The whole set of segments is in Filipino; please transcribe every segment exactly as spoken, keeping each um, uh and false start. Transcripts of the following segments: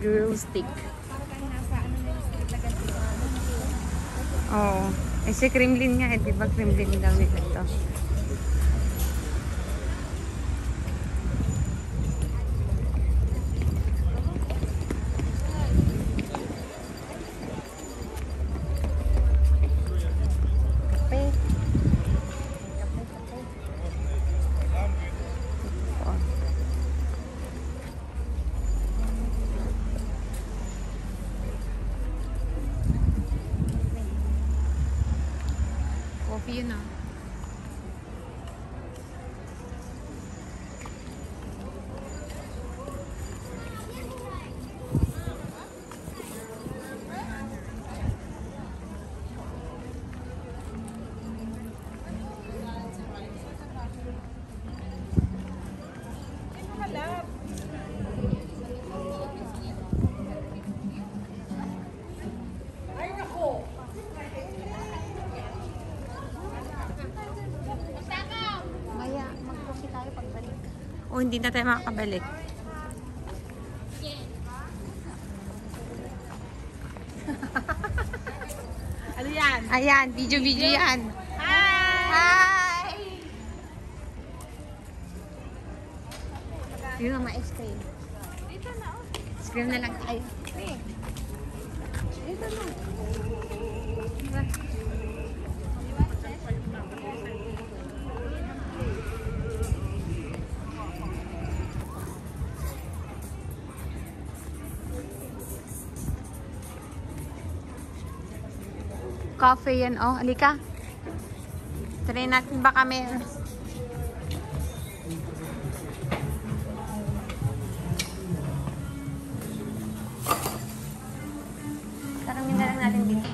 grill stick. Oo. Eh, si Kremlin nga eh. Diba Kremlin daw nila ito? Coffee yun ah. O hindi na tayo makakabalik. Ano yan? Ayan, video-video yan. Hi! Hi! Yun ang ma-ice cream. Dito na oh. Ice cream na lang tayo. Dito na. Diba? Cafe yan, oh. Halika. Try natin baka may... Tarangin na lang natin dito.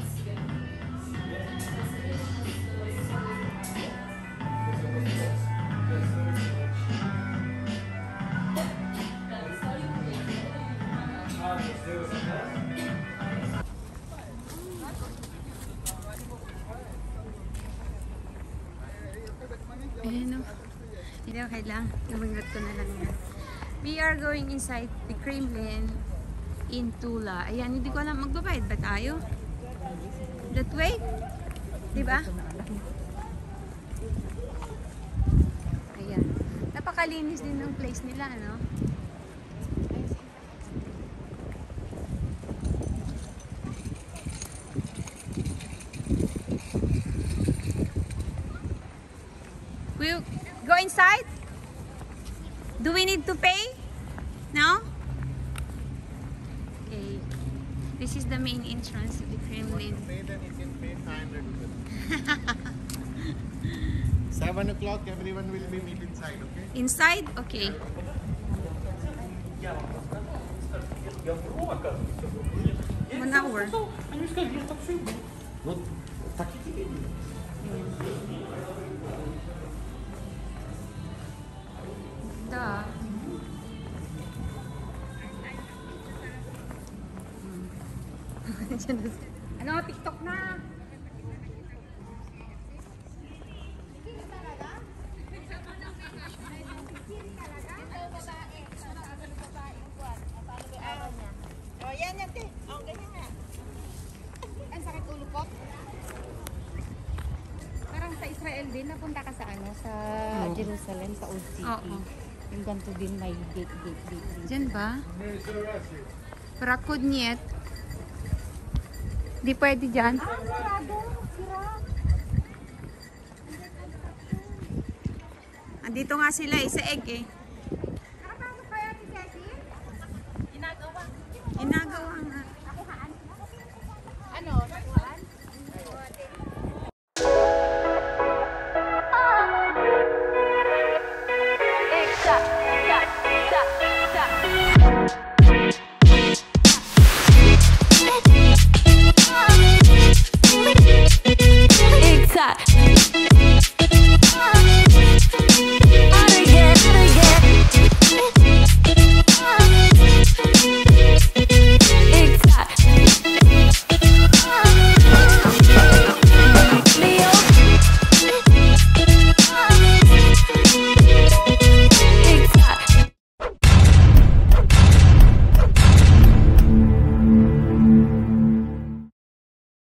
Ayan o. Hindi ako kailang. Lumingat ko na lang yan. We are going inside the Kremlin in Tula. Ayan, hindi ko alam. Magbabayad ba tayo? That way? Diba? Ayan. Napakalinis din ng place nila, ano? We'll go inside? Do we need to pay? No? Okay. This is the main entrance to the Kremlin. Pay then you can pay five hundred rupees. Seven o'clock, everyone will be meet inside, okay? Inside? Okay. One hour. Da. Ano, TikTok na. Oh, yan yan, te. Oh, ganyan nga. Ang sakit ulo ko. Parang sa Israel din, napunta ka sa ano, sa Oo. Jerusalem, sa Old City. Oo. Yung ganito din may gate, gate, gate. gate. Diyan ba? Prakod niet. Di pwede dyan. Ah, sarado. Sira. Andito nga sila eh, sa egg eh.